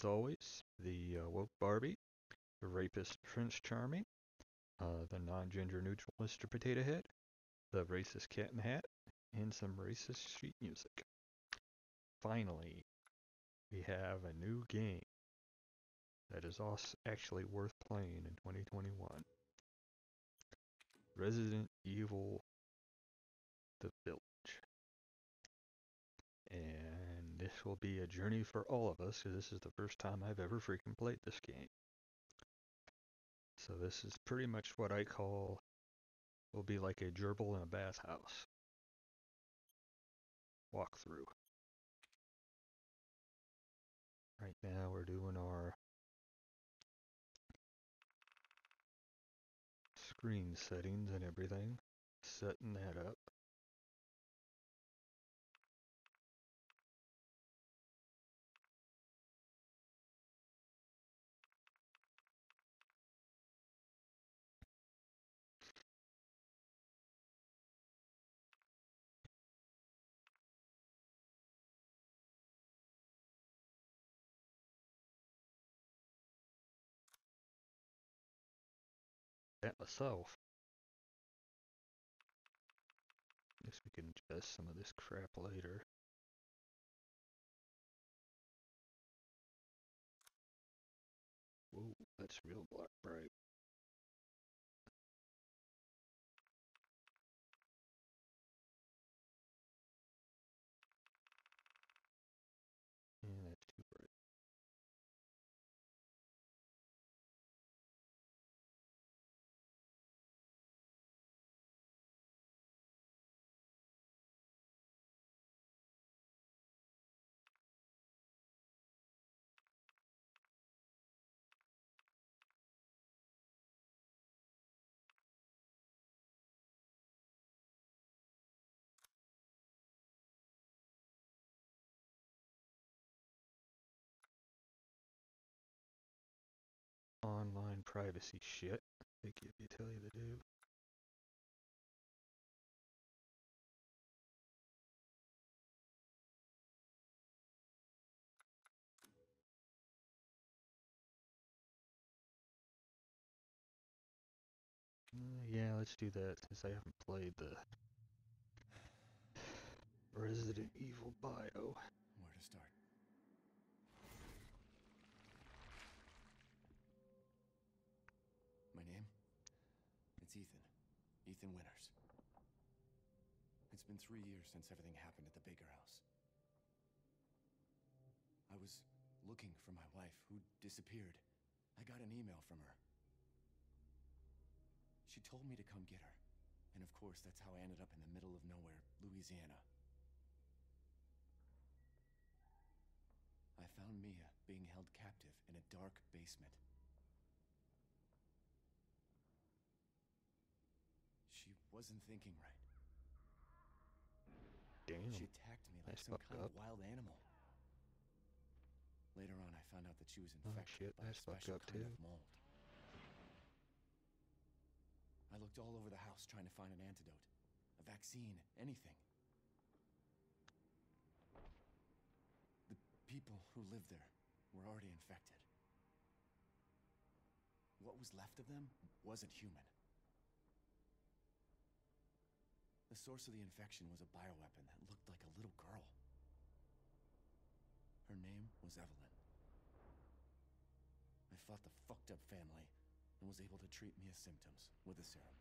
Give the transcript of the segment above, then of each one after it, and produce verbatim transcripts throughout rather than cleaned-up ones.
as always, the uh, woke Barbie, the rapist Prince Charming, uh, the non-gender neutral Mister Potato Head, the racist Cat in the Hat, and some racist sheet music. Finally, we have a new game that is also actually worth playing in twenty twenty-one. Resident Evil The Village. And this will be a journey for all of us, because this is the first time I've ever freaking played this game. So this is pretty much what I call, will be like a gerbil in a bathhouse walkthrough. Right now we're doing our screen settings and everything, setting that up. That myself. Guess we can adjust some of this crap later. Whoa, that's real black bright. And that's too bright. Online privacy shit, they give you, tell you to do. Uh, yeah, let's do that since I haven't played the Resident Evil bio. Where to start? My name? It's Ethan. Ethan Winters. It's been three years since everything happened at the Baker house. I was looking for my wife, who disappeared. I got an email from her. She told me to come get her. And of course, that's how I ended up in the middle of nowhere, Louisiana. I found Mia being held captive in a dark basement. She wasn't thinking right. Damn. She attacked me like That's some fucked kind up. of wild animal. Later on, I found out that she was Oh infected shit, by a that's fucked special up kind too. of mold. I looked all over the house trying to find an antidote, a vaccine, anything. The people who lived there were already infected. What was left of them wasn't human. The source of the infection was a bioweapon that looked like a little girl. Her name was Evelyn. I fought the fucked up family and was able to treat Mia's symptoms with a serum.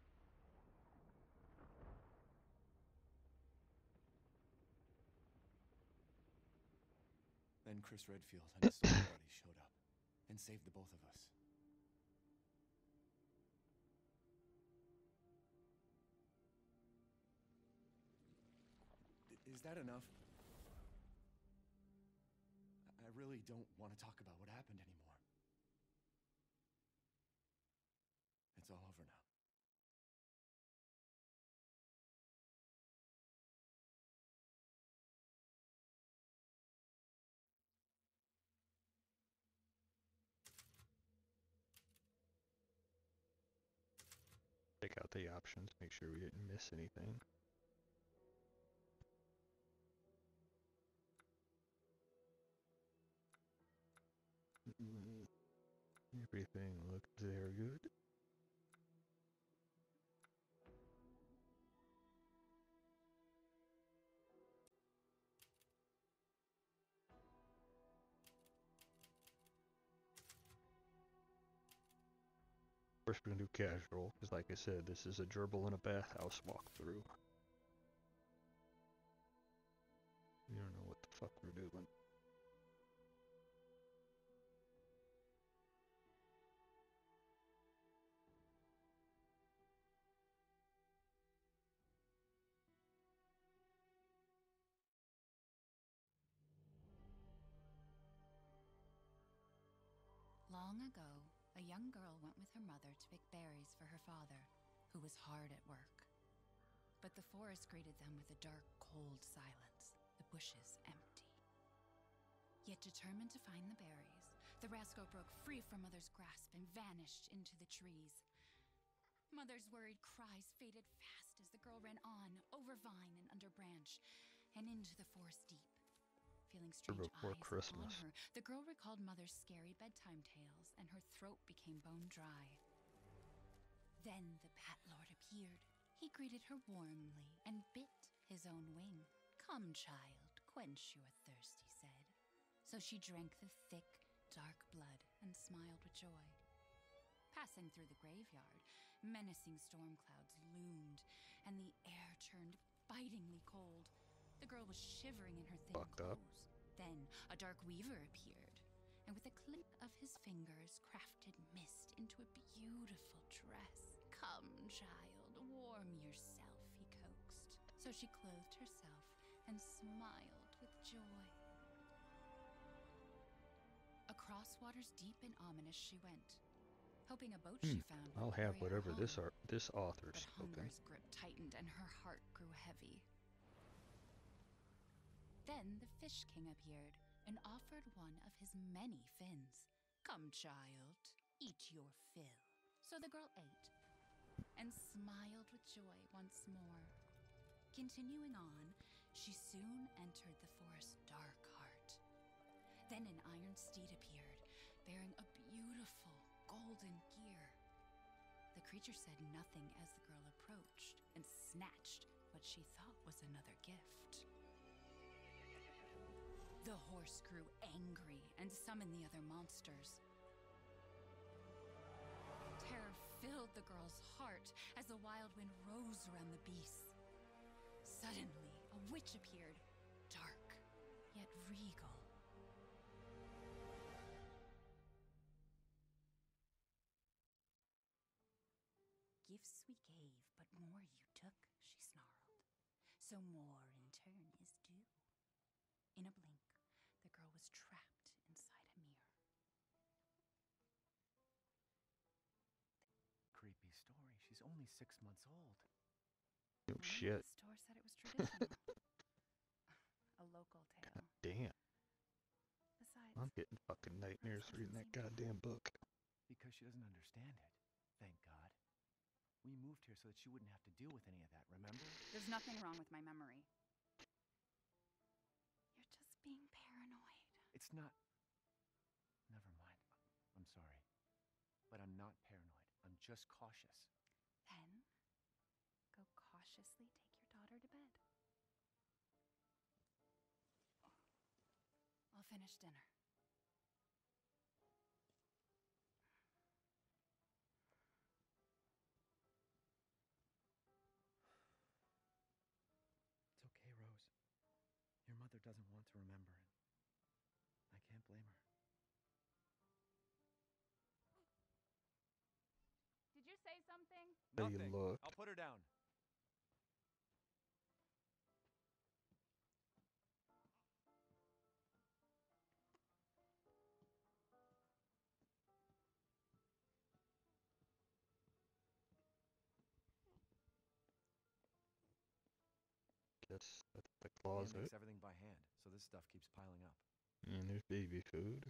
Then Chris Redfield and his soldier buddies showed up and saved the both of us. Is that enough? I really don't want to talk about what happened anymore. It's all over now. Check out the options, make sure we didn't miss anything. Everything looks very good. First, we're gonna do casual, because like I said, this is a gerbil in a bathhouse walkthrough. We don't know what the fuck we're doing. Long ago, a young girl went with her mother to pick berries for her father, who was hard at work. But the forest greeted them with a dark, cold silence, the bushes empty. Yet determined to find the berries, the rascal broke free from Mother's grasp and vanished into the trees. Mother's worried cries faded fast as the girl ran on, over vine and under branch, and into the forest deep. Feeling strange Before eyes Christmas. upon her, the girl recalled Mother's scary bedtime tales, and her throat became bone dry. Then the Bat Lord appeared. He greeted her warmly and bit his own wing. "Come, child, quench your thirst," he said. So she drank the thick, dark blood and smiled with joy. Passing through the graveyard, menacing storm clouds loomed, and the air turned bitingly cold. The girl was shivering in her thin Fucked up. clothes. Then a dark weaver appeared, and with a click of his fingers crafted mist into a beautiful dress. "Come, child, warm yourself," he coaxed. So she clothed herself and smiled with joy. Across waters deep and ominous she went, hoping a boat Hmm, she found would I'll carry have her whatever this home. art this author's But spoken. hunger's grip tightened and her heart grew heavy. Then the Fish King appeared and offered one of his many fins. "Come, child, eat your fill." So the girl ate and smiled with joy once more. Continuing on, she soon entered the forest's dark heart. Then an iron steed appeared, bearing a beautiful golden gear. The creature said nothing as the girl approached and snatched what she thought was another gift. The horse grew angry and summoned the other monsters. Terror filled the girl's heart as the wild wind rose around the beasts. Suddenly, a witch appeared, dark yet regal. "Gifts we gave, but more you took," she snarled. "So more in turn is due." In a blink, the girl was trapped inside a mirror. Creepy story. She's only six months old. Oh Well, shit. The store said it was traditional. A local tale. Damn. Besides, I'm getting fucking nightmares Rose reading doesn't that seem to- goddamn book. Because she doesn't understand it. Thank God. We moved here so that she wouldn't have to deal with any of that, remember? There's nothing wrong with my memory. You're just being paranoid. It's not... Never mind. I'm sorry. But I'm not paranoid. I'm just cautious. Then, go cautiously take your daughter to bed. I'll finish dinner. It's okay, Rose. Your mother doesn't want to remember it. I can't blame her. Did you say something? How you Nothing. look. I'll put her down. That's, that's the Anne closet. makes everything by hand, so this stuff keeps piling up. And there's baby food.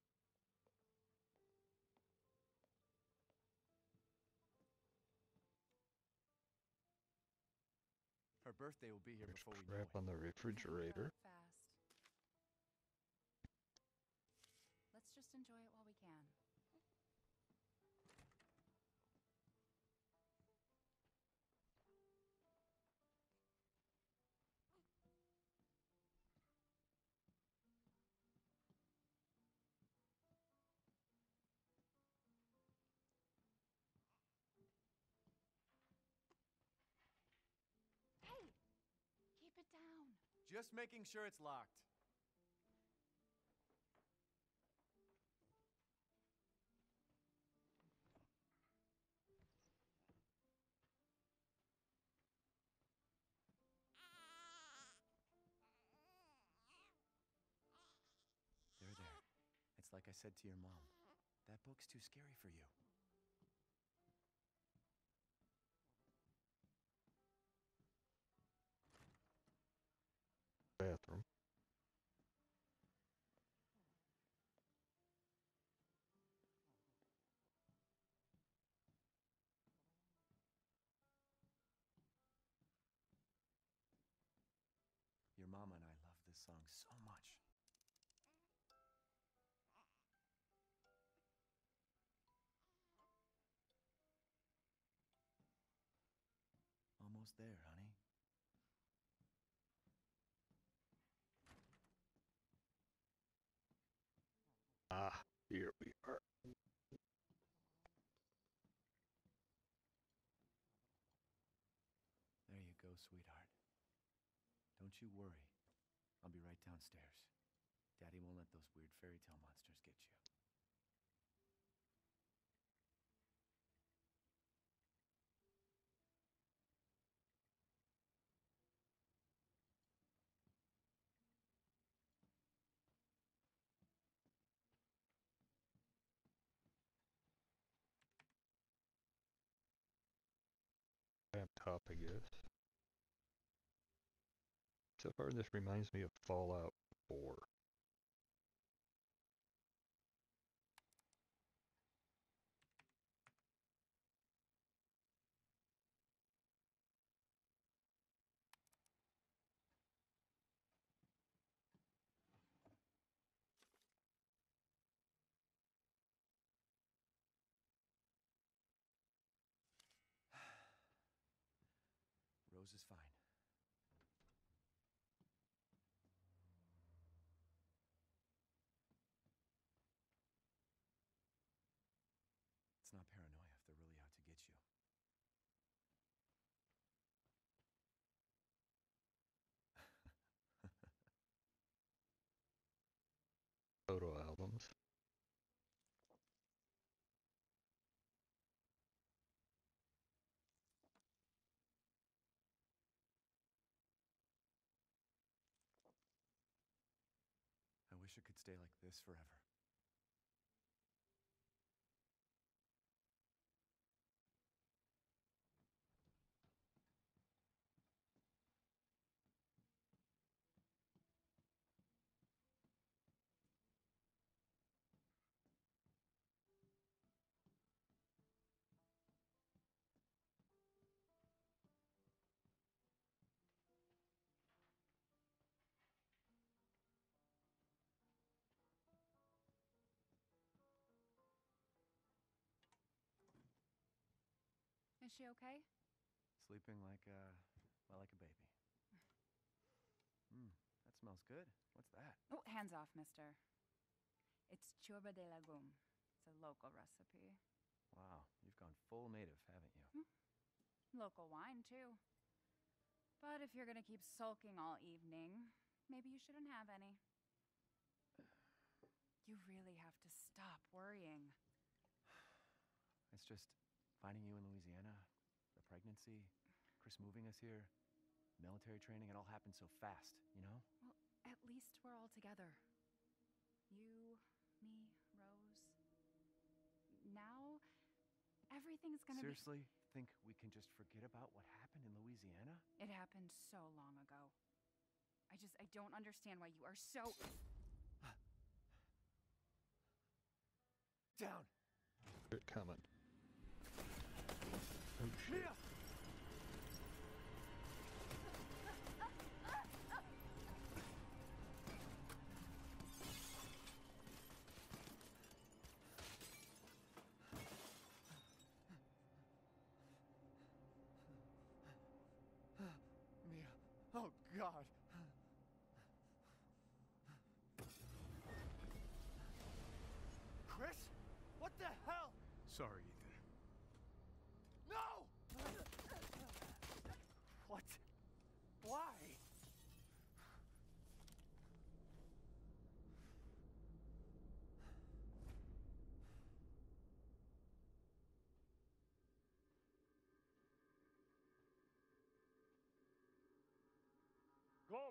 Her birthday will be here There's before we know crap it. on the refrigerator. Fast. Let's just enjoy it while we can. Just making sure it's locked. There, there. It's like I said to your mom. That book's too scary for you. Bathroom. Your mama and I love this song so much. Almost there, honey. Ah, here we are. There you go, sweetheart. Don't you worry. I'll be right downstairs. Daddy won't let those weird fairy tale monsters get you. Laptop, I guess. So far, this reminds me of Fallout four. Rose is fine. It's not paranoia if they're really out to get you. Photo albums. I wish it could stay like this forever. Is she okay? Sleeping like a, well, like a baby. Mmm, that smells good. What's that? Oh, hands off, mister. It's churba de legume. It's a local recipe. Wow, you've gone full native, haven't you? Hmm. Local wine, too. But if you're gonna keep sulking all evening, maybe you shouldn't have any. You really have to stop worrying. It's just finding you in Louisiana, the pregnancy, Chris moving us here, military training, it all happened so fast, you know? Well, at least we're all together. You, me, Rose. Now, everything's gonna Seriously, think we can just forget about what happened in Louisiana? be... It happened so long ago. I just, I don't understand why you are so... Down! They're coming. Oh shit. Mia! Mia. Oh, God. Chris? What the hell? Sorry, Ethan. No! What? Why?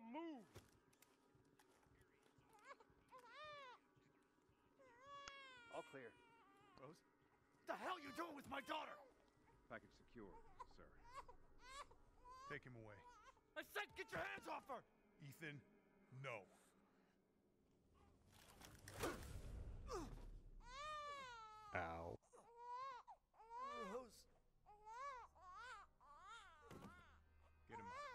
move! All clear. Rose? What the hell you doing with my daughter? Package secure, sir. Take him away. I said get your hands off her! Ethan, no. Ow. Rose. Get him out.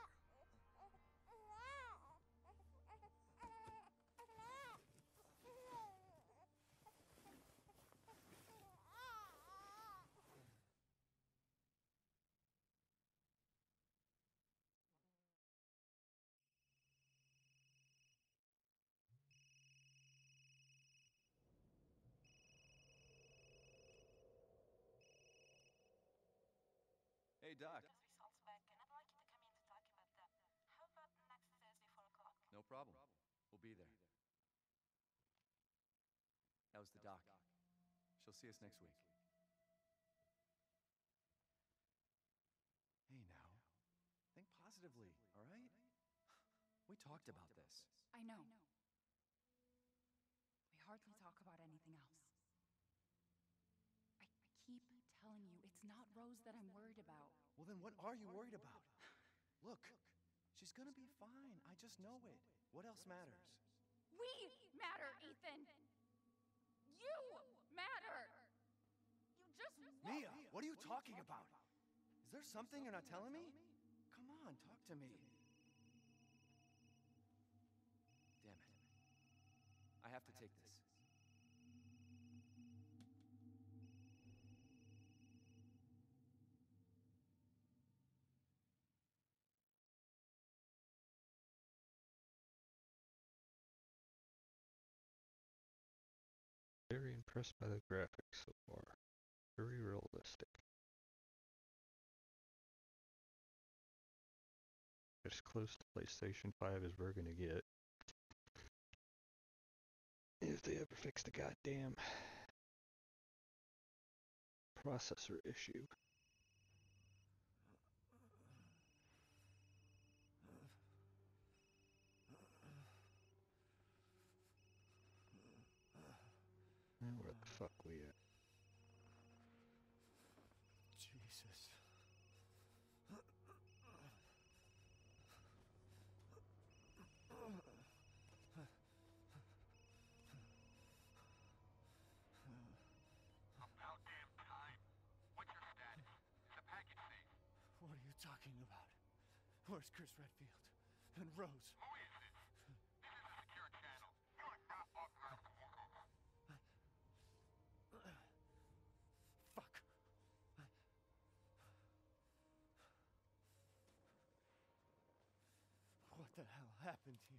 Hey, Doc. Results back, and I'd like you to come in to talk about them. How about next Thursday, four o'clock? No problem. We'll be there. That was the doc. She'll see us next week. Hey, now. Think positively, all right? We talked about this. I know. We hardly talk about anything else. I, I keep telling you, it's not Rose that I'm worried about. Well, then what are you worried about? Look, she's gonna be fine. I just know it. What else matters? We matter, Ethan! You matter! You just won't. Mia, what are you talking about? Is there something you're not telling me? Come on, talk to me. Damn it. I have to take this. Very impressed by the graphics so far. Very realistic. As close to PlayStation five as we're gonna get. If they ever fix the goddamn processor issue. And where the fuck we at? Jesus. About damn time. What's your status? Is the package safe? What are you talking about? Where's Chris Redfield? And Rose? Who is this? This is a secure channel. You are not authorized to walk over. Fuck. What the hell happened here?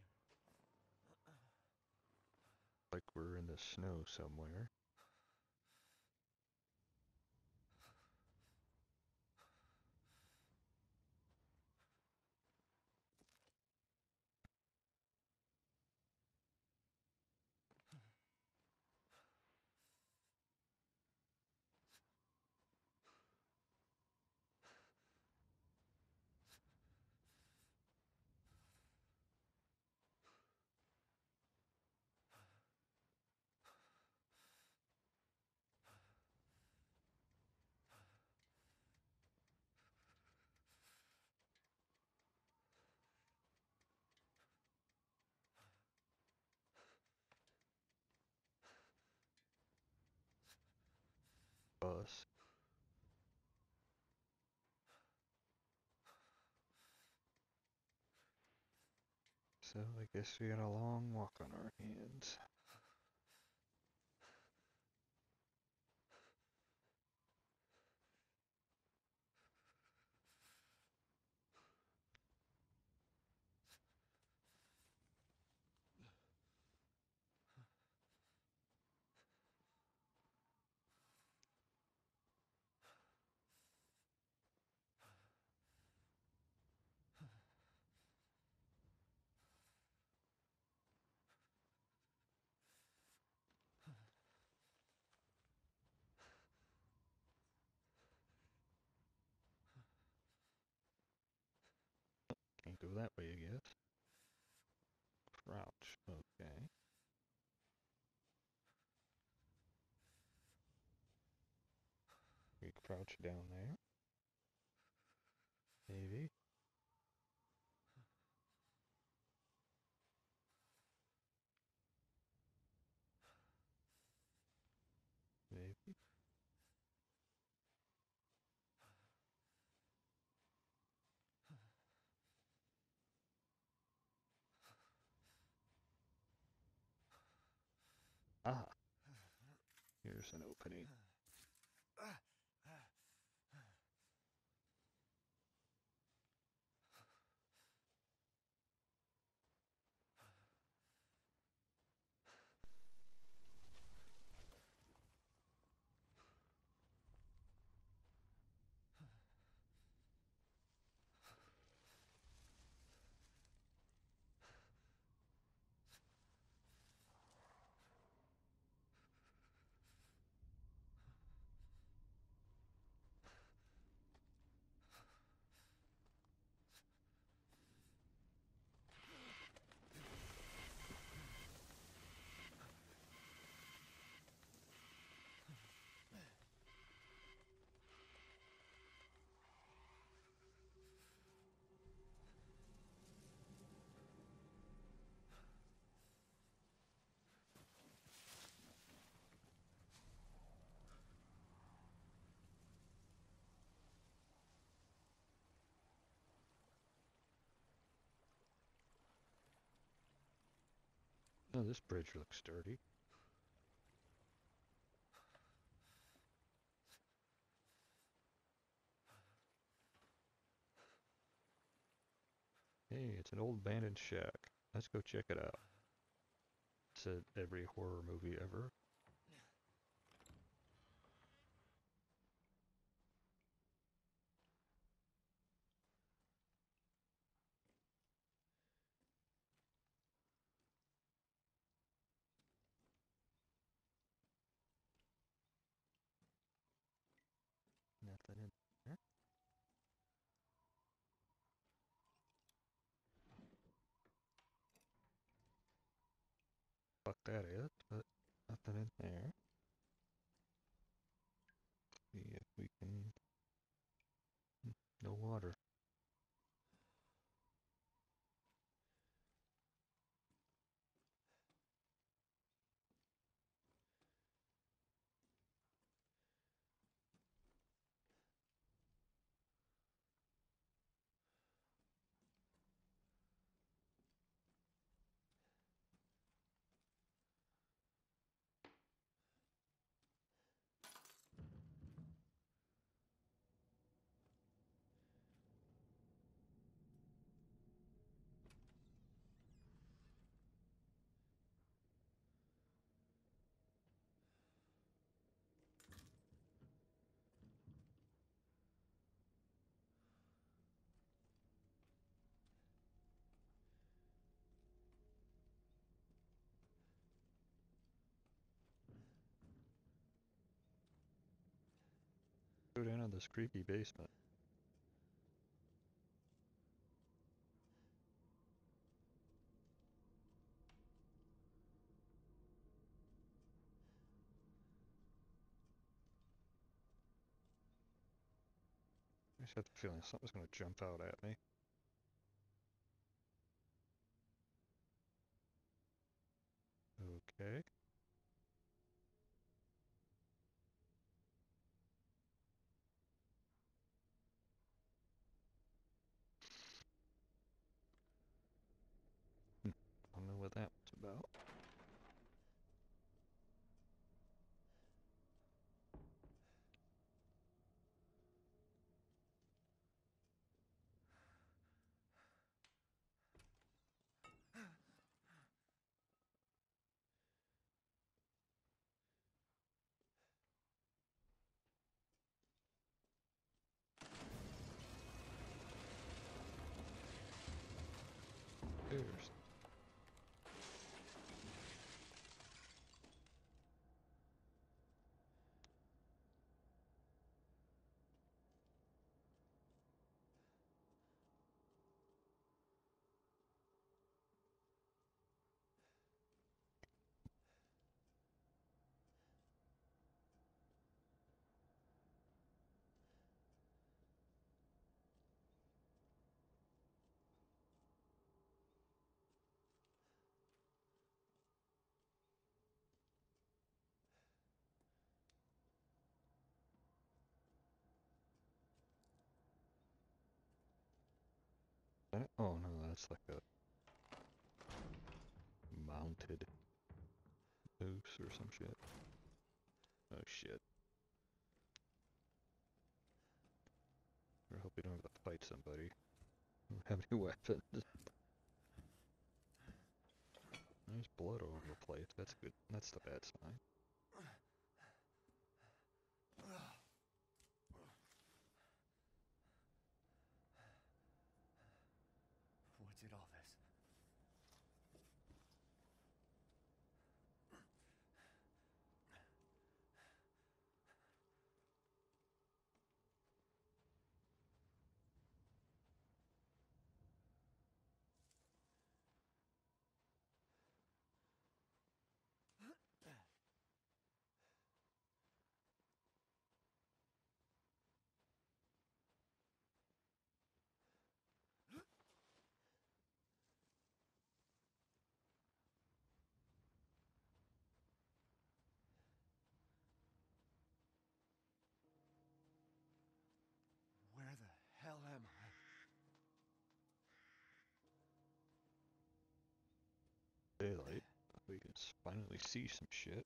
Like we're in the snow somewhere. Bus. So I guess we got a long walk on our hands. Can't go that way, I guess. Crouch. Okay. We crouch down there. Maybe. Maybe. Ah. Here's an opening. Oh, this bridge looks sturdy. Hey, it's an old abandoned shack. Let's go check it out. Said every horror movie ever. Nothing in there. Fuck that is, but nothing in there. See if we can. No water. Go down to this creepy basement. I just have the feeling something's gonna jump out at me. Okay. Hmm. I don't know what that was about. that? Oh no, that's like a mounted moose or some shit. Oh shit. I hope we don't have to fight somebody. I don't have any weapons. There's blood all over the place. That's good. That's the bad sign. What did all this? Where the hell am I? Daylight. We can s- finally see some shit.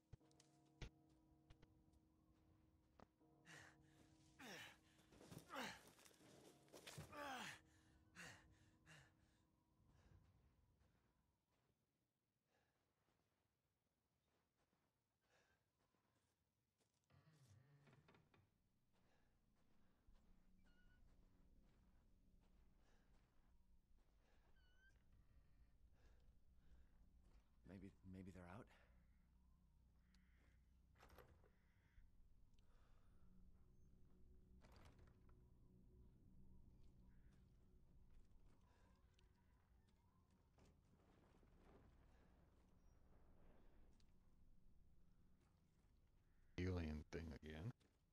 Maybe, maybe they're out? Alien thing again.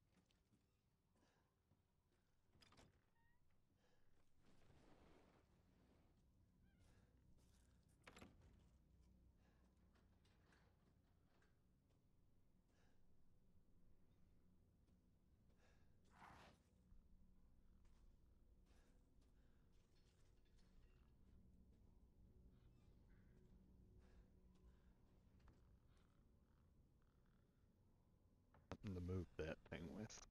Something to move that thing with.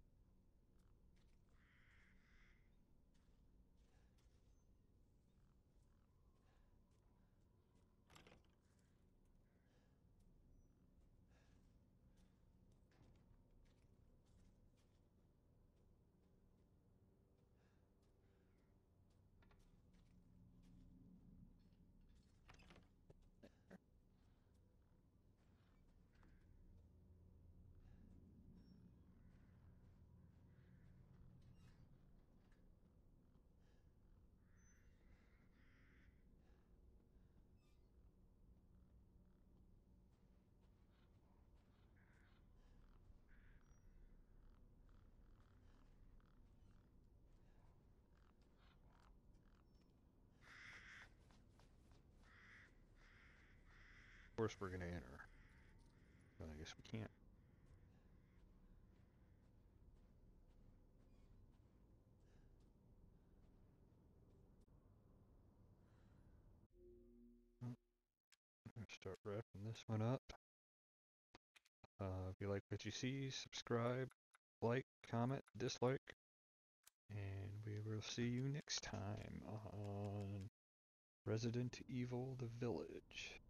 Of course we're gonna enter. But I guess we can't. Mm, I'm gonna start wrapping this one up. Uh, if you like what you see, subscribe, like, comment, dislike, and we will see you next time on Resident Evil: The Village.